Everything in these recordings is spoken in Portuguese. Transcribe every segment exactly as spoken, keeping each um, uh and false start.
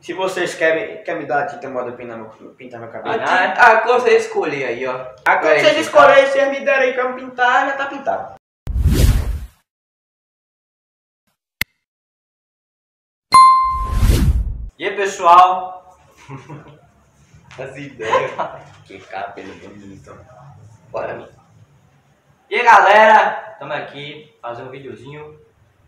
Se vocês querem, querem me dar a tinta moda pintar meu, pintar meu cabelo. A, a cor você escolhe aí, ó. A cor que vocês escolherem, vocês me derem aí pra eu pintar, já tá pintado. E aí, pessoal? As ideias. Que cabelo bonito. Bora mim. E aí, galera? Estamos aqui fazer um videozinho.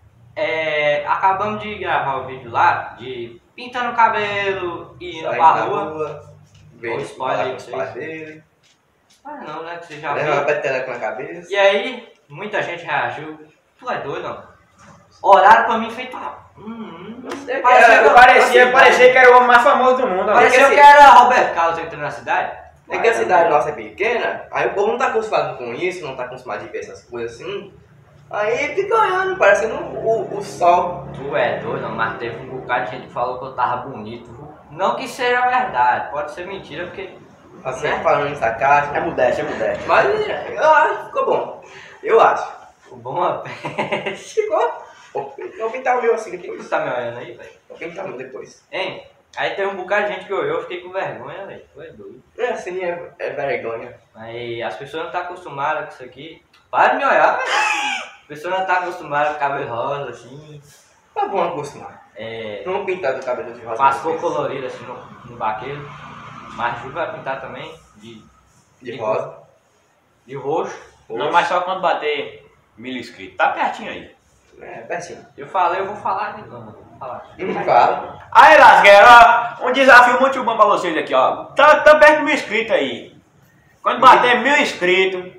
É, acabamos de gravar o vídeo lá de pintando o cabelo e indo Sai pra na rua. rua. Vem spoiler aí com pra os pais vocês. dele. Ah, não, né? Que você já Leva uma viu. peteleca na cabeça. E aí, muita gente reagiu. Tu é doido, não? Horário pra mim feito. Hum, hum. Eu Parecia quero- que eu- Parecia, assim, parecia que era o homem mais famoso do mundo. ó. Pareceu assim- que era Roberto Carlos entrando na cidade. É que a cidade nossa é pequena, aí o povo não tá acostumado com isso, não tá acostumado de ver essas coisas assim. Aí fica olhando, parecendo o, o sol. Tu é doido, mas teve um bocado de gente que falou que eu tava bonito. Não que seja verdade, pode ser mentira, porque. Assim, né? falando nessa caixa. É modéstia, é modéstia. Mas eu acho que ficou bom. Eu acho. O bom é peste. Ficou. Vou vou pintar o meu assim Por que depois. você tá me olhando aí, velho? Vou pintar o meu depois. Hein? Aí teve um bocado de gente que olhou, eu fiquei com vergonha, velho. Tu é doido. É assim, é, é vergonha. Aí as pessoas não estão acostumadas com isso aqui. Para de me olhar, velho. As pessoas não estão acostumadas com cabelo rosa, assim. Tá bom acostumar. É. Vamos pintar do cabelo de rosa. Com as cores depois. coloridas assim no, no vaqueiro. Mas Ju vai pintar também de, De rosa. de roxo. Não, mas só quando bater mil inscritos. Tá pertinho aí. É, pertinho. Eu falei, eu vou falar de novo. Vou falar. Não fala. Aí, Lasgueira, ó, um desafio muito bom pra vocês aqui, ó. Tá, tá perto de mil inscritos aí. Quando bater mil inscritos,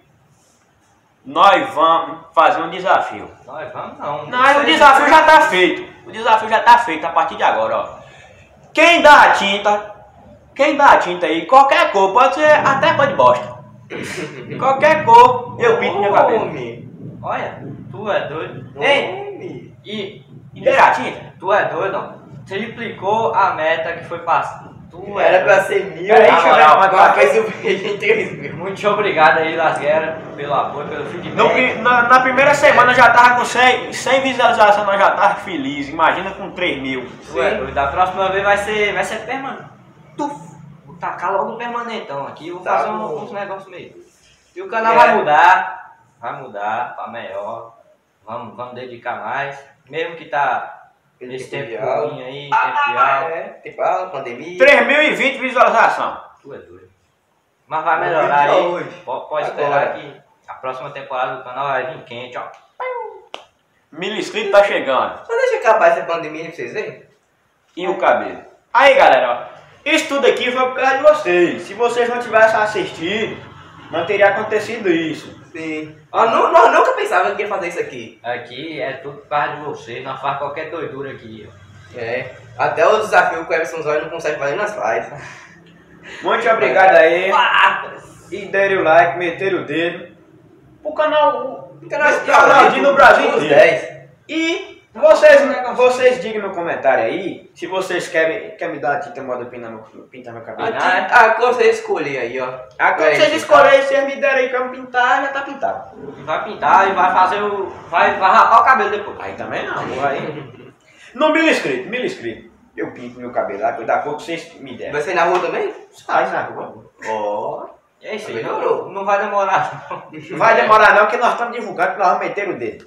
nós vamos fazer um desafio. Nós vamos não. Não, o Vocês- desafio já tá feito. O desafio já tá feito a partir de agora, ó. Quem dá a tinta, quem dá a tinta aí, qualquer cor, pode ser até cor de bosta. Qualquer cor, eu pinto meu cabelo. Homem. Olha, tu é doido. Ei, Homem. e, E dá a tinta? tu é doido, ó. Triplicou a meta que foi passada. Tu é Era pra doido. ser mil. Peraí, aí, deixa eu ver agora- uma agora coisa. fez o vídeo em três mil. Muito obrigado aí, Lasguera, pelo apoio, pelo feedback. No pri- na, na primeira semana já tava com cem, cem visualizações, nós já tava feliz. Imagina com três mil. Tu é doido. Da próxima vez vai ser, vai ser permanente. Tuf! Vou tacar logo o permanentão aqui. Vou Tá fazer um- bom. uns negócios meio. E o canal É. vai mudar. Vai mudar pra melhor. Vamos, vamos dedicar mais. Mesmo que tá nesse tempo de aula. ruim aí, tempo de aula. É, tempo de aula, pandemia. três mil e vinte visualizações. Tu é doido. Mas vai melhorar vídeo aí. hoje. Pode, pode Agora. esperar que a próxima temporada do canal vai vir quente, ó. Mil inscritos tá chegando. Só deixa acabar essa pandemia pra vocês verem. E o cabelo. Aí, galera, ó. Isso tudo aqui foi por causa de vocês. Se vocês não tivessem assistido, não teria acontecido isso. Sim. Nós, nu- nós nunca pensávamos que ia fazer isso aqui. Aqui é tudo por causa de vocês. Nós faz qualquer doidura aqui, ó. É. Até o desafio que o Everson Zóio não consegue fazer, nós faz. Muito obrigado aí. Ah, E deram o like, meteram o dedo. O canal. O canal Aplaudir no Brasil Os inteiro. dez. E vocês, vocês digam no comentário aí se vocês querem, querem me dar a tinta moda pintar meu, pintar meu A, cabelo. ti- a cor você escolhe aí, ó. A cor É que vocês isso, escolherem, vocês me derem aí pra eu pintar, já tá pintado. E vai pintar e vai fazer o. Vai, vai rapar o cabelo depois. Aí também não, aí. No mil inscritos, mil inscritos. Eu pinto meu cabelo lá, da cor que vocês me derem. Vai ser na rua também? Sai na rua. Ó. E é isso aí, Melhorou. não, não vai demorar não. Não vai demorar não, que nós estamos divulgando que nós vamos meter o dedo.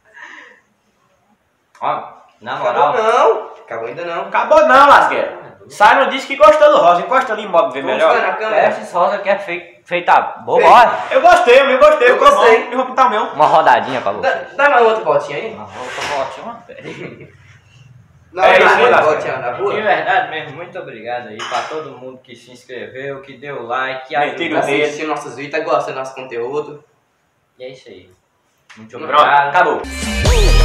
Ó, na Acabou moral. não. Acabou ainda não. Acabou não, Lasgueira. Sai não disse que gostou do rosa, encosta ali em modo ver Vamos melhor. ficar na câmera. Esses rosa que é fei- feita boa, Feito. olha. Eu gostei, eu gostei, Eu ficou bom. gostei. Eu vou pintar o meu. Uma rodadinha pra Dá, você. dá mais outra voltinha aí. Uma outra voltinha, velho. Não, É dá isso aí, mais Lasca. voltinha na De rua. verdade mesmo, muito obrigado aí pra todo mundo que se inscreveu, que deu like, que Meteram ajudou. o dedo. Assistiu nossos vídeos, tá gostando do nosso conteúdo. E é isso aí. Muito Pronto, obrigado. acabou.